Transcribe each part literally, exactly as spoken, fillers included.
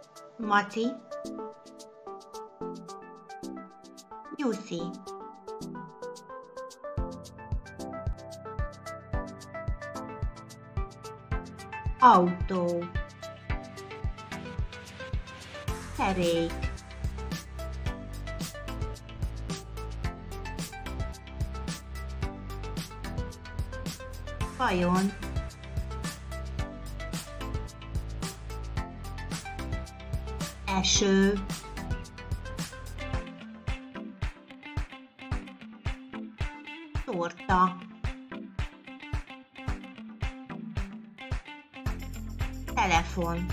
Maci, Nyuszi, autó, kerék, vajon, eső, torta, telefon,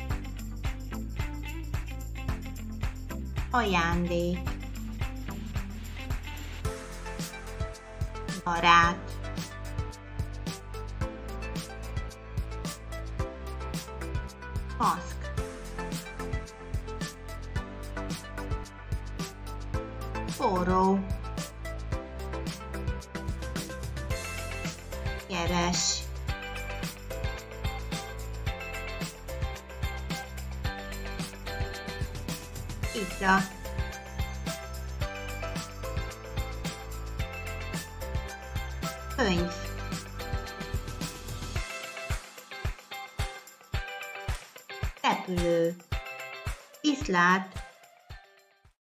ajándék, barát, maszk, forró, jeles, pizza, könyv, repülő, viszlát,